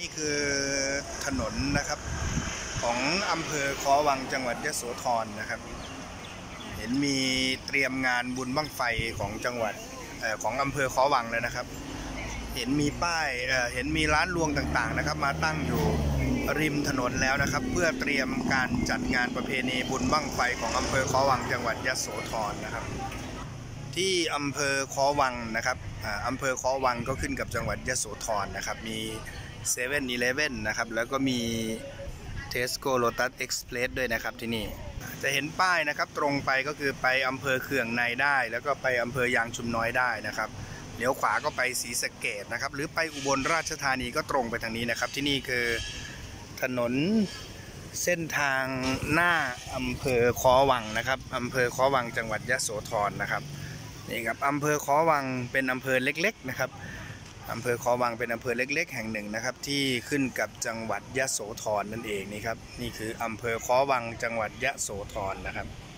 นี่คือถนนนะครับของอำเภอค้อวังจังหวัดยโสธรนะครับเห็นมีเตรียมงานบุญบั้งไฟของจังหวัดของอำเภอค้อวังเลยนะครับเห็นมีป้ายเห็นมีร้านรวงต่างๆนะครับมาตั้งอยู่ริมถนนแล้วนะครับเพื่อเตรียมการจัดงานประเพณีบุญบั้งไฟของอำเภอค้อวังจังหวัดยโสธรนะครับที่อำเภอค้อวังนะครับอำเภอค้อวังก็ขึ้นกับจังหวัดยโสธรนะครับมี7-Eleven นะครับแล้วก็มี Tesco Lotus Express ด้วยนะครับที่นี่จะเห็นป้ายนะครับตรงไปก็คือไปอำเภอเขื่องในได้แล้วก็ไปอำเภอยางชุมน้อยได้นะครับเลี้ยวขวาก็ไปศรีสะเกษนะครับหรือไปอุบลราชธานีก็ตรงไปทางนี้นะครับที่นี่คือถนนเส้นทางหน้าอำเภอค้อวังนะครับอำเภอค้อวังจังหวัดยโสธรนะครับนี่ครับอำเภอค้อวังเป็นอำเภอเล็กๆนะครับอำเภอค้อวังเป็นอำเภอเล็กๆแห่งหนึ่งนะครับที่ขึ้นกับจังหวัดยโสธรนั่นเองนี่ครับนี่คืออำเภอค้อวังจังหวัดยโสธรนะครับ